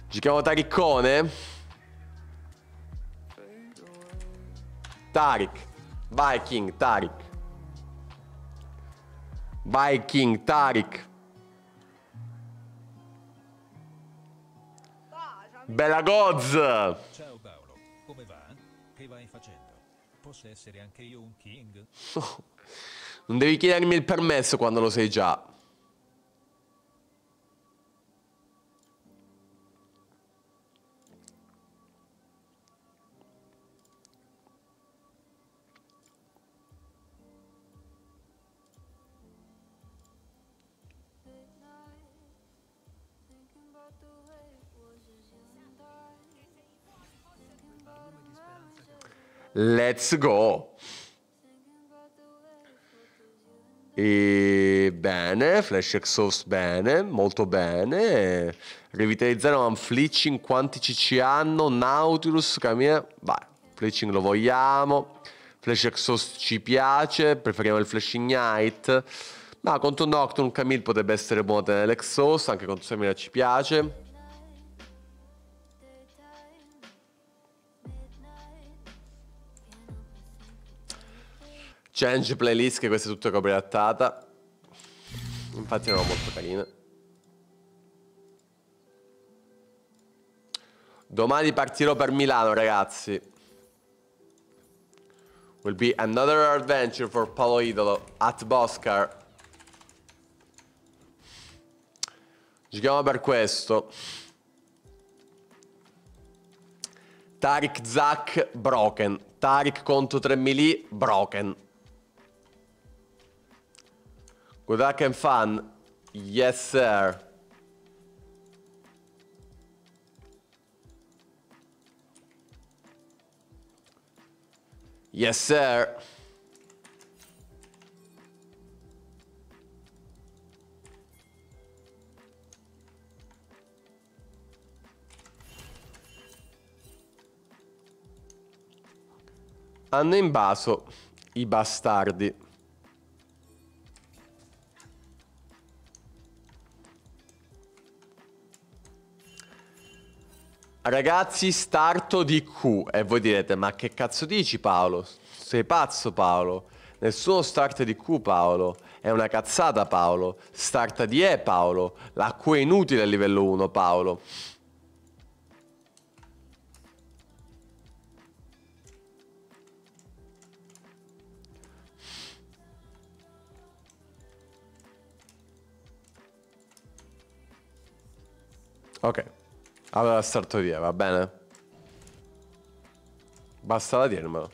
Giochiamo Tariccone? Taric. Viking, Taric. Viking, Taric. Bella Goz! Ciao Paolo, come va? Che vai facendo? Posso essere anche io un king? Non devi chiedermi il permesso quando lo sei già. Let's go. E bene, Flash Exhaust bene, molto bene. Revitalizzare un Fletching, quanti CC hanno? Nautilus, cammina. Vai, Fletching lo vogliamo. Flash Exhaust ci piace, preferiamo il Flash Ignite. Ma contro Nocturne Camille potrebbe essere buono tenere l'Exhaust, anche contro Samira ci piace. Change playlist, che questa è tutta copiattata. Infatti erano molto carine. Domani partirò per Milano, ragazzi. Will be another adventure for Paolo Idolo at Boscar. Giochiamo per questo. Taric Zack broken. Taric contro 3 melee broken. Good luck and fun. Yes, sir. Yes, sir. Hanno invaso i bastardi. Ragazzi, starto di Q. E voi direte, ma che cazzo dici, Paolo? Sei pazzo, Paolo? Nessuno start di Q, Paolo. È una cazzata, Paolo. Starta di E, Paolo. La Q è inutile a livello 1, Paolo. Ok. Allora starto via, va bene? Basta dirmelo.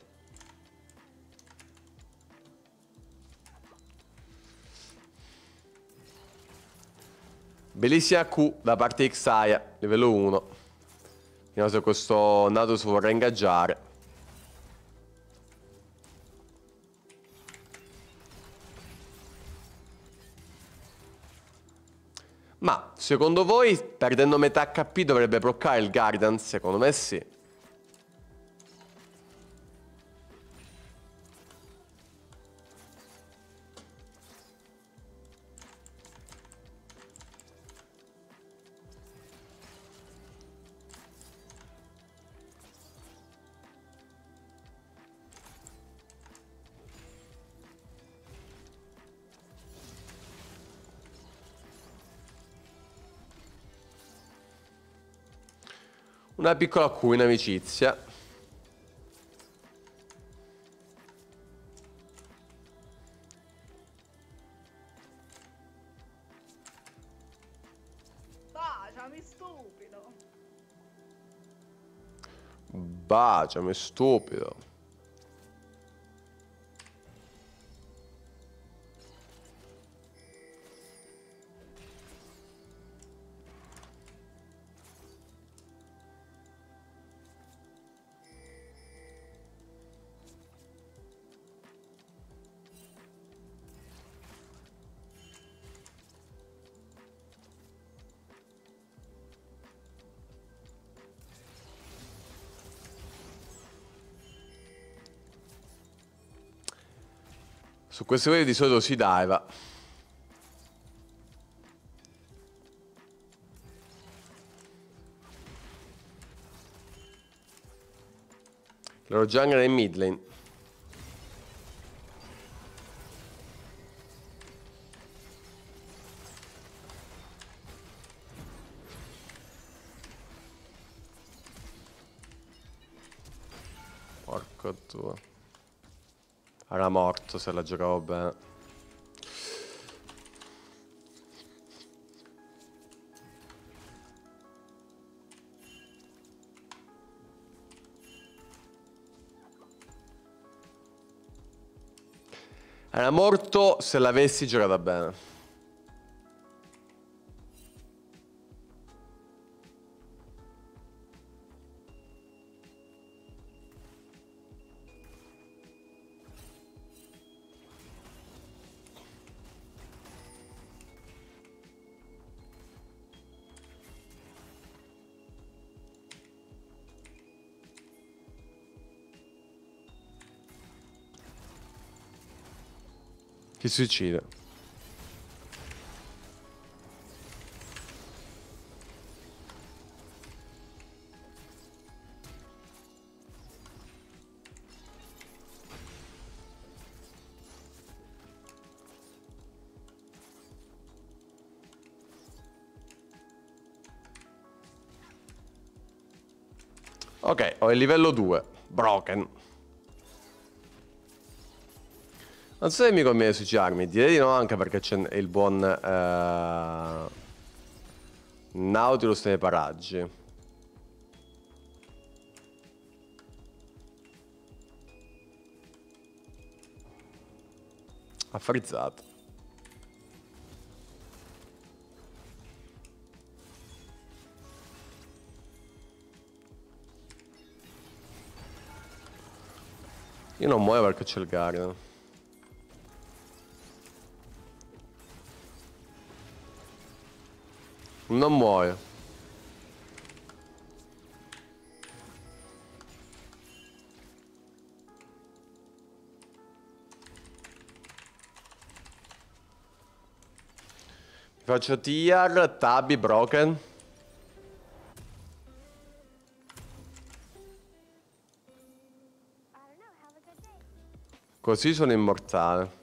Bellissima Q da parte di Xayah, livello 1. Vediamo se questo Natus vorrà ingaggiare. Ma, secondo voi, perdendo metà HP dovrebbe bloccare il Guidance? Secondo me sì. Una piccola Q in amicizia. Baciami, stupido. Baciami, stupido. Su queste cose di solito si diva. Loro jungle in mid lane. Porco tuo. Era morto se la giocavo bene. Era morto se l'avessi giocata bene. Chi suicida? Ok, ho il livello 2. Broken. Non so se mi conviene suicidarmi, direi di no anche perché c'è il buon Nautilus nei paraggi. Ha frizzato. Io non muoio perché c'è il Guardian. Non muoio. Faccio tier, tabi, broken. Così sono immortale.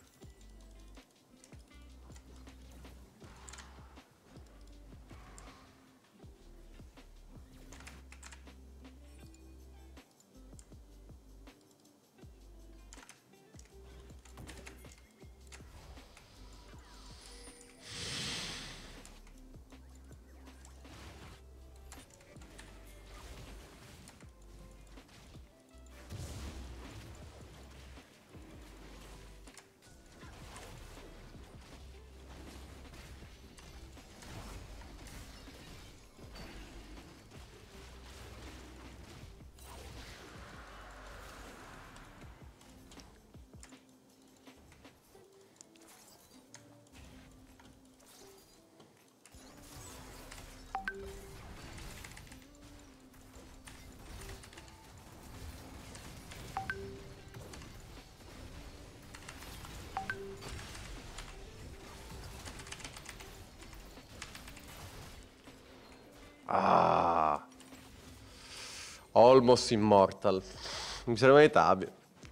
Ah. Almost immortal. Mi servono i tabi.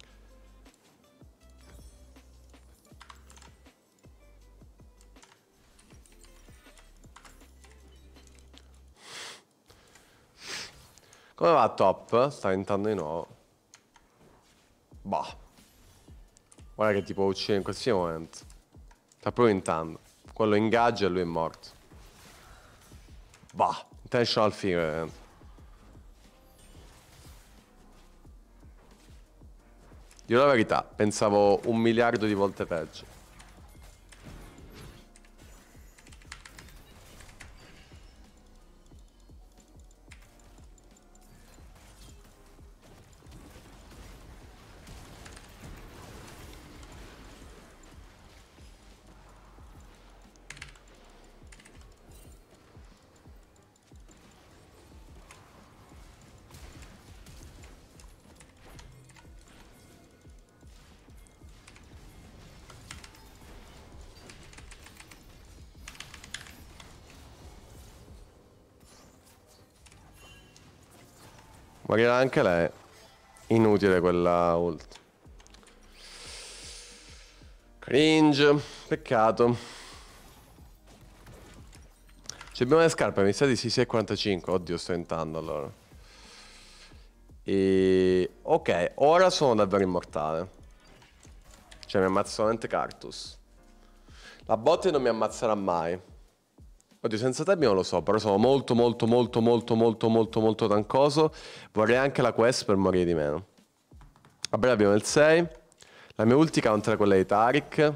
Come va top? Sta diventando di nuovo. Bah. Guarda che ti può uccidere in qualsiasi momento. Sta proprio inventando. Quello ingaggia e lui è morto. Bah. Intentional figure. Dio la verità, pensavo 1 miliardo di volte peggio. Morirà anche lei. Inutile quella ult. Cringe. Peccato. Ci abbiamo le scarpe, mi sa di sì, 6,45. Oddio, sto entrando allora. Ok, ora sono davvero immortale. Cioè mi ammazza solamente Cartus. La botte non mi ammazzerà mai. Oddio, senza te non lo so, però sono molto molto molto molto molto molto molto tancoso. Vorrei anche la quest per morire di meno. Vabbè, abbiamo il 6. La mia ulti counter quella di Taric.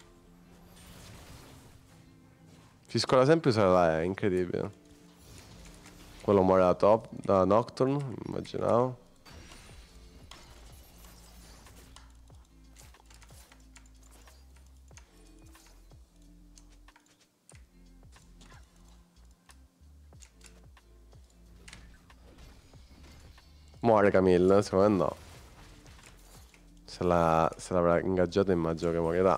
Si scola sempre usare la E, incredibile. Quello muore da top, da Nocturne, immaginavo. Muore Camille, secondo me no. Se l'avrà ingaggiato immagino che morirà.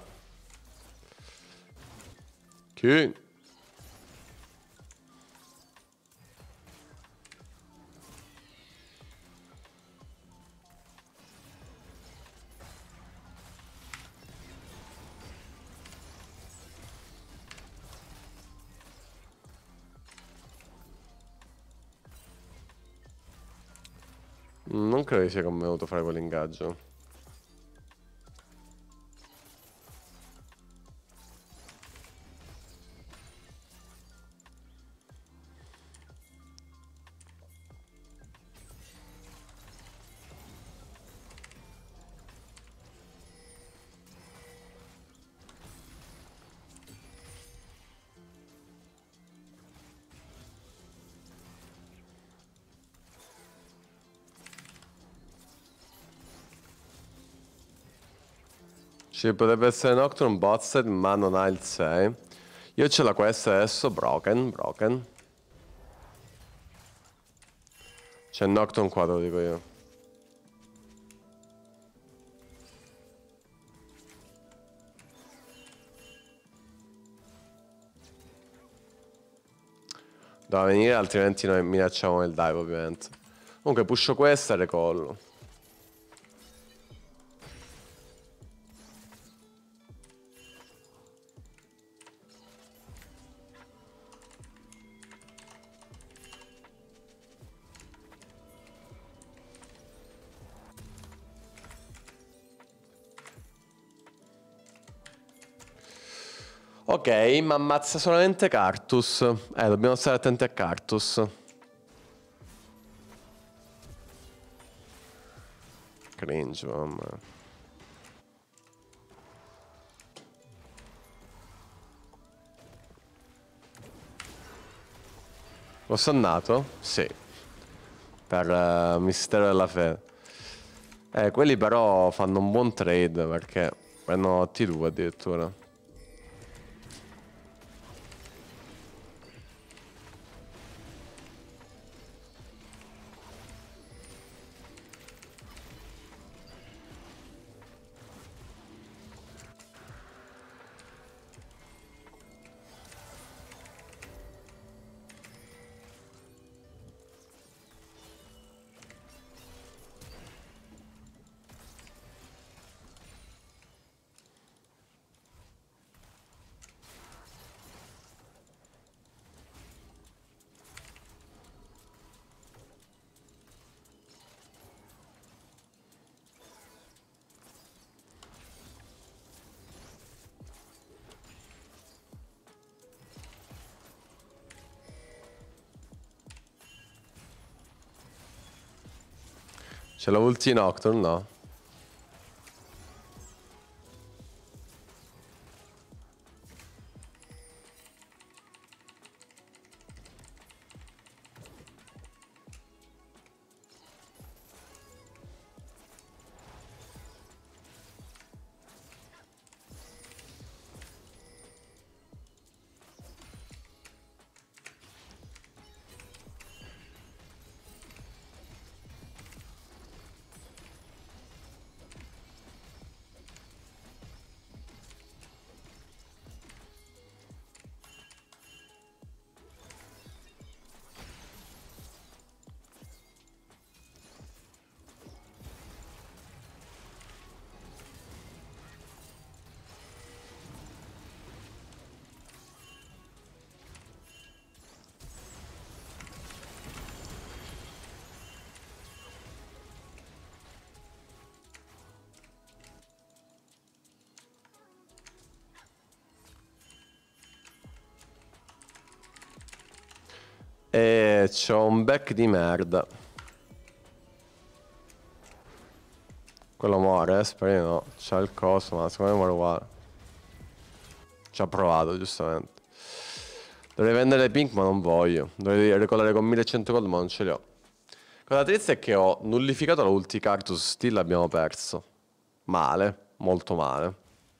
Chi? Non credo che sia convenuto fare quell'ingaggio. Ci potrebbe essere Nocturne Botsed, ma non ha il 6. Io ce l'ho questa adesso, broken. C'è Nocturne qua, te lo dico io. Doveva venire, altrimenti noi minacciamo il dive, ovviamente. Comunque pusho questa e recollo. Ok, ma ammazza solamente Cartus. Dobbiamo stare attenti a Cartus. Cringe, mamma. L'ho sannato? Sì. Per mistero della fede. Quelli però fanno un buon trade perché prendono T2 addirittura. C'è la ulti Nocturne, no? E c'ho un back di merda. Quello muore, spero di no. C'ha il coso, ma secondo me muore uguale. Ci ha provato, giustamente. Dovrei vendere pink, ma non voglio. Dovrei regolare con 1100 gold, ma non ce li ho. Cosa triste è che ho nullificato la ulti Cartus, still abbiamo perso. Male, molto male.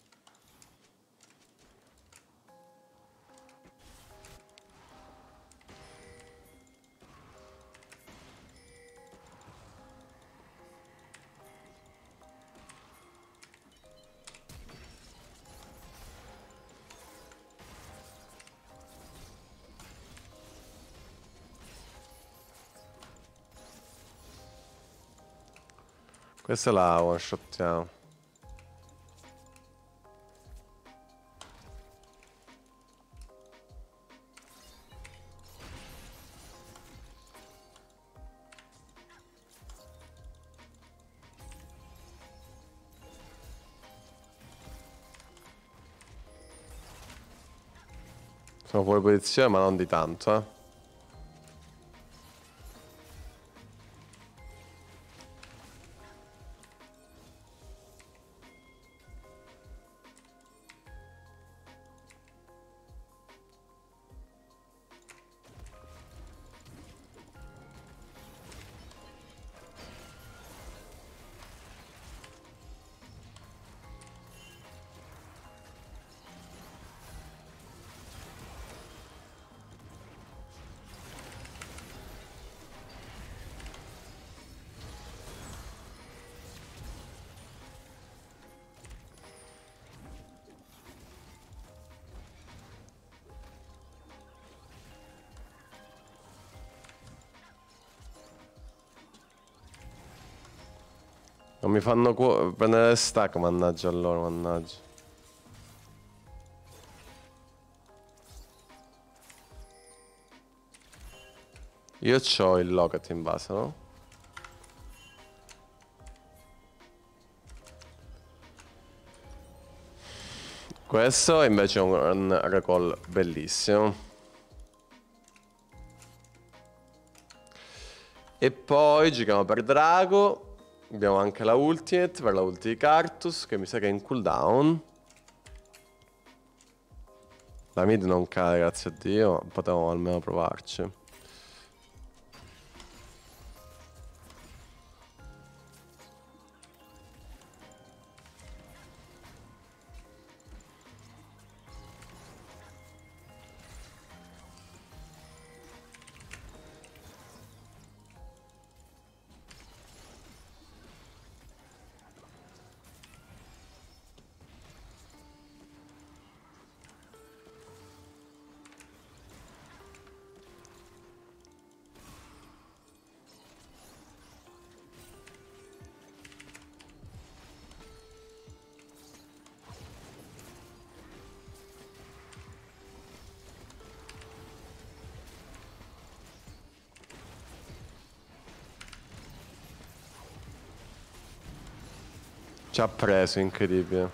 Questa la one shottiamo. Sono fuori posizione, ma non di tanto, eh. Non mi fanno prendere stack, mannaggia loro, mannaggia. Io c'ho il locket in base, no? Questo invece è un recall bellissimo. E poi giochiamo per Drago. Abbiamo anche la ultimate per la ulti di Cartus, che mi sa che è in cooldown. La mid non cade, grazie a Dio. Potevamo almeno provarci. Ci ha preso, incredibile.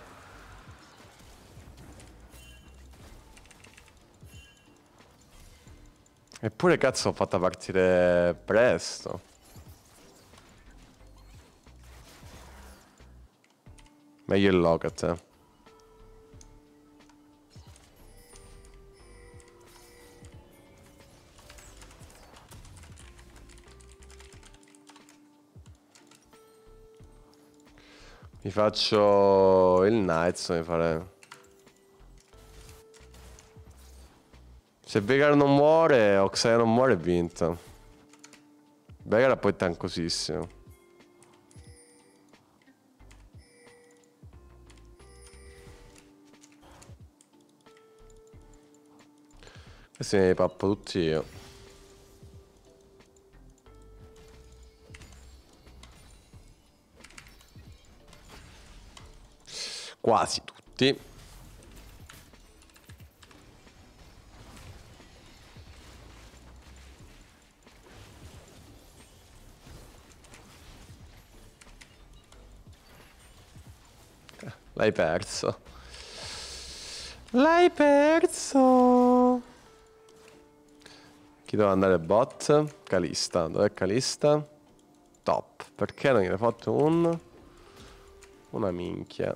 Eppure cazzo ho fatto partire presto. Meglio il locket, eh. Mi faccio il Knights, mi farei. Se Veigar non muore o Xayah non muore è vinta. Veigar poi è tankosissimo. Questi me li pappo tutti io. Quasi tutti. L'hai perso. L'hai perso. Chi deve andare bot? Calista. Dov'è Calista? Top. Perché non gliene hai fatto una minchia.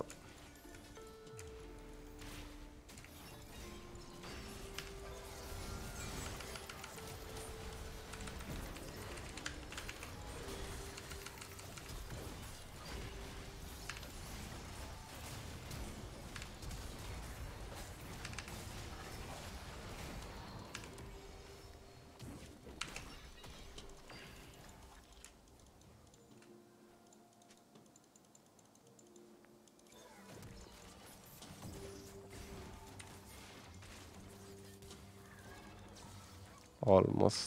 Almost.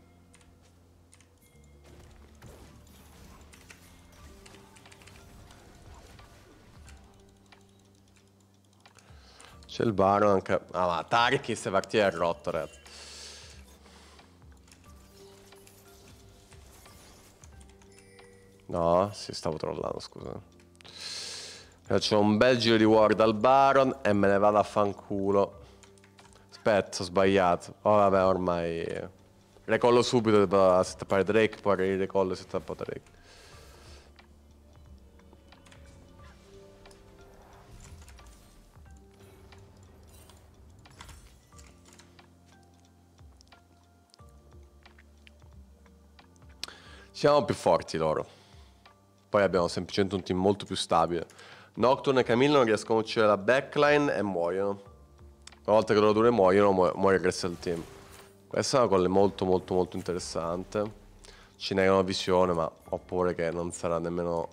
C'è il Baron anche. Ah, ma Taric queste partite è rotto, ragazzi. No, si stavo trollando, scusa. Faccio un bel giro di ward al Baron e me ne vado a fanculo. Aspetta, ho sbagliato. Oh, vabbè, ormai. Recollo subito per settappare Drake, poi ricollo e settappo Drake. Siamo più forti loro. Poi abbiamo semplicemente un team molto più stabile. Nocturne e Camille non riescono a uccidere la backline e muoiono. Una volta che loro due muoiono, muore il resto del team. Questa è una cosa molto molto molto interessante. Ci negano visione, ma ho paura che non sarà nemmeno...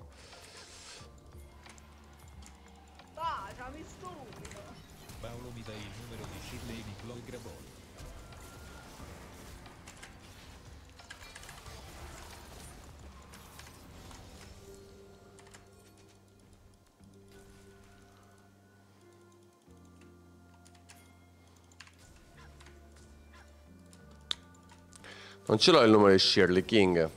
Baciami stupido. Paolo mi dai il numero di Shirley di Chloe Graboni. Non ce l'ho il numero di Shirley King.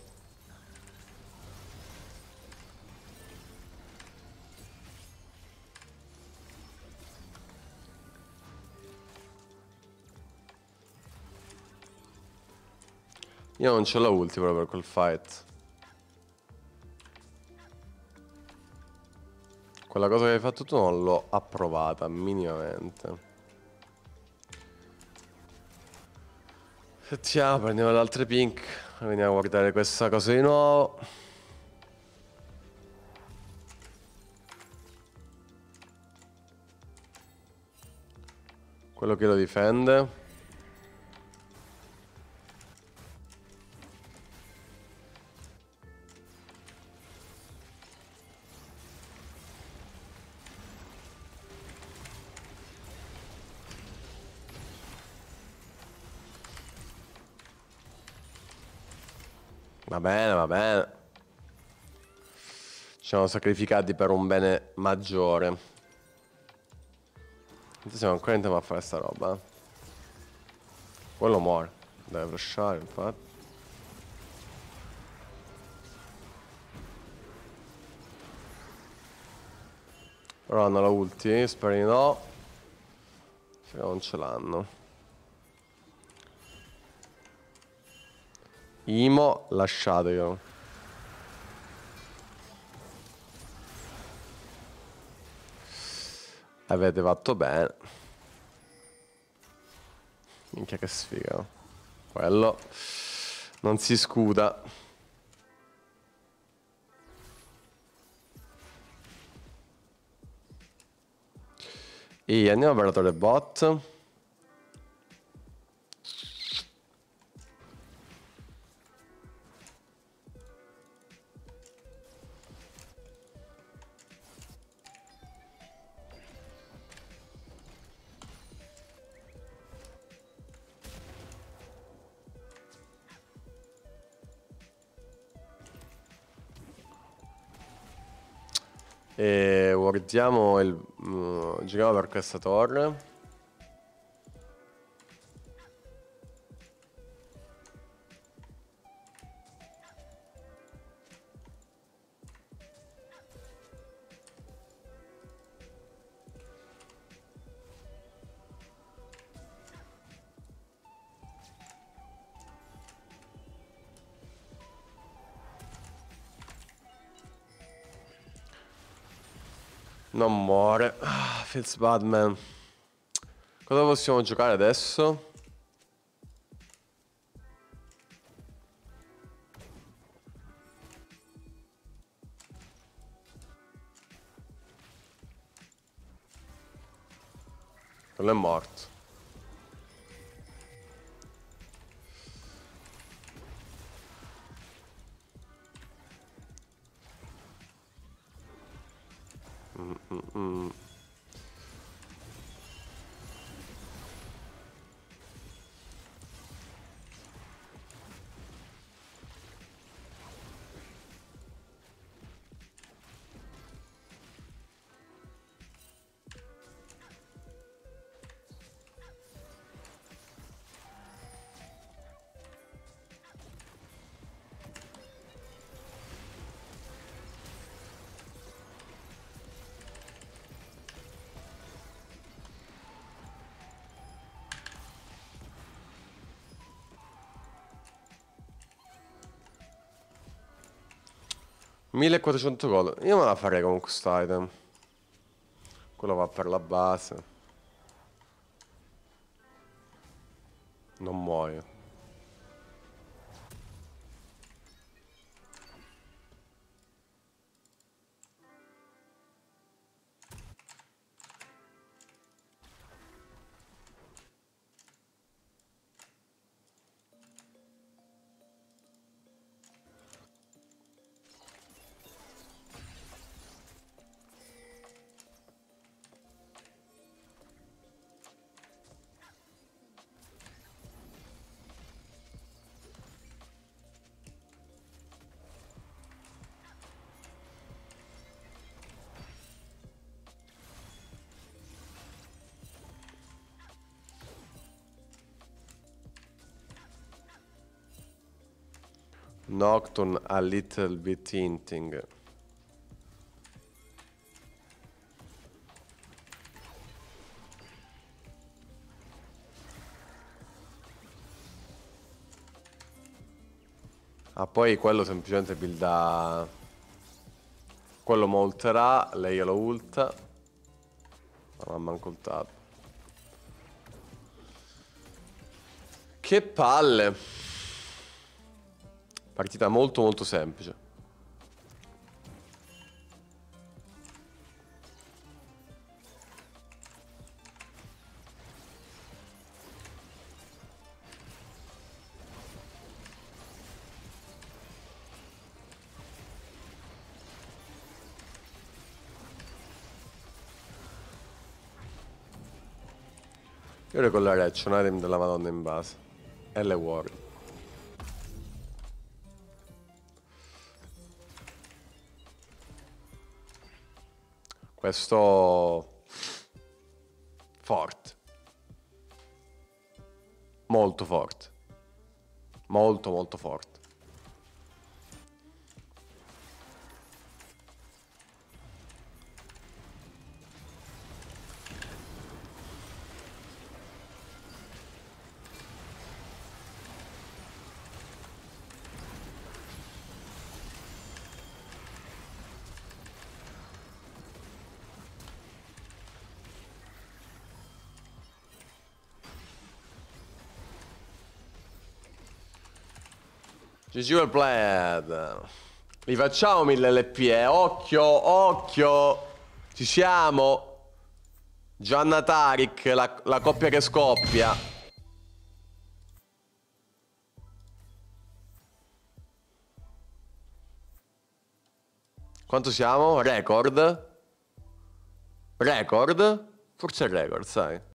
Io non ce l'ho ulti proprio per quel fight. Quella cosa che hai fatto tu non l'ho approvata minimamente. Sentiamo, prendiamo le altre pink. Veniamo a guardare questa cosa di nuovo. Quello che lo difende. Va bene, va bene. Ci siamo sacrificati per un bene maggiore. Siamo ancora in tempo a fare sta roba. Quello muore. Deve rushare, infatti. Però hanno la ulti, spero di no. Se non ce l'hanno. Imo, lasciatelo. Avete fatto bene. Minchia che sfiga. Quello non si scuda. E andiamo a operatore bot. E guardiamo il... giriamo per questa torre. Non muore. Feels bad, man. Cosa possiamo giocare adesso? Quello è morto. Mm. $1400 gol. Io me la farei con quest'item. Quello va per la base. Non muoio. Nocturne a little bit hinting. Ah, poi quello semplicemente builda. Quello molterà, lei glielo ulta. Non ha manco ultato. Che palle. Partita molto molto semplice. Io ricollerei, c'è un item della Madonna in base. E le Warrior. Questo forte. Molto forte. Molto molto forte. GG well played. Li facciamo 1000 LP, occhio, occhio. Ci siamo. Gianna Tariq, la coppia che scoppia. Quanto siamo? Record? Record? Forse è record, sai.